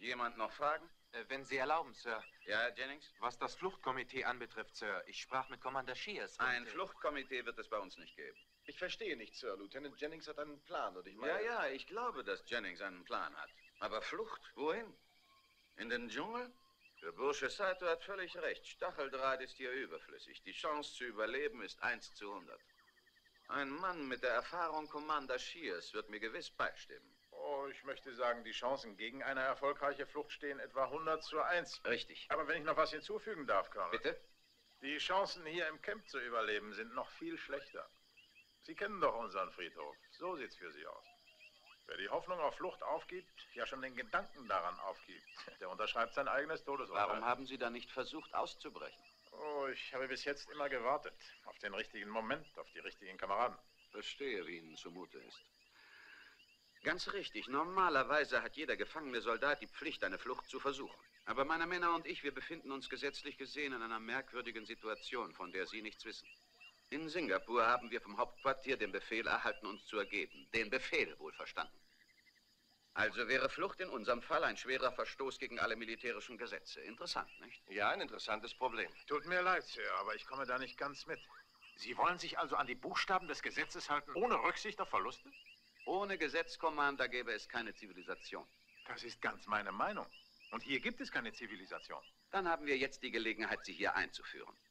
Jemand noch Fragen? Wenn Sie erlauben, Sir. Ja, Jennings? Was das Fluchtkomitee anbetrifft, Sir. Ich sprach mit Commander Shears. Ein Fluchtkomitee wird es bei uns nicht geben. Ich verstehe nicht, Sir. Lieutenant Jennings hat einen Plan, und ich meine... Ja, ich glaube, dass Jennings einen Plan hat. Aber Flucht? Wohin? In den Dschungel? Der Bursche Saito hat völlig recht. Stacheldraht ist hier überflüssig. Die Chance zu überleben ist 1:100. Ein Mann mit der Erfahrung Commander Shears wird mir gewiss beistimmen. Oh, ich möchte sagen, die Chancen gegen eine erfolgreiche Flucht stehen etwa 100:1. Richtig. Aber wenn ich noch was hinzufügen darf, Colonel. Bitte? Die Chancen, hier im Camp zu überleben, sind noch viel schlechter. Sie kennen doch unseren Friedhof. So sieht's für Sie aus. Wer die Hoffnung auf Flucht aufgibt, ja schon den Gedanken daran aufgibt, der unterschreibt sein eigenes Todesurteil. Warum haben Sie da nicht versucht, auszubrechen? Oh, ich habe bis jetzt immer gewartet. Auf den richtigen Moment, auf die richtigen Kameraden. Verstehe, wie Ihnen zumute ist. Ganz richtig. Normalerweise hat jeder gefangene Soldat die Pflicht, eine Flucht zu versuchen. Aber meine Männer und ich, wir befinden uns gesetzlich gesehen in einer merkwürdigen Situation, von der Sie nichts wissen. In Singapur haben wir vom Hauptquartier den Befehl erhalten, uns zu ergeben. Den Befehl, wohlverstanden. Also wäre Flucht in unserem Fall ein schwerer Verstoß gegen alle militärischen Gesetze. Interessant, nicht? Ja, ein interessantes Problem. Tut mir leid, Sir, aber ich komme da nicht ganz mit. Sie wollen sich also an die Buchstaben des Gesetzes halten, ohne Rücksicht auf Verluste? Ohne Gesetz, Commander, gäbe es keine Zivilisation. Das ist ganz meine Meinung. Und hier gibt es keine Zivilisation. Dann haben wir jetzt die Gelegenheit, sie hier einzuführen.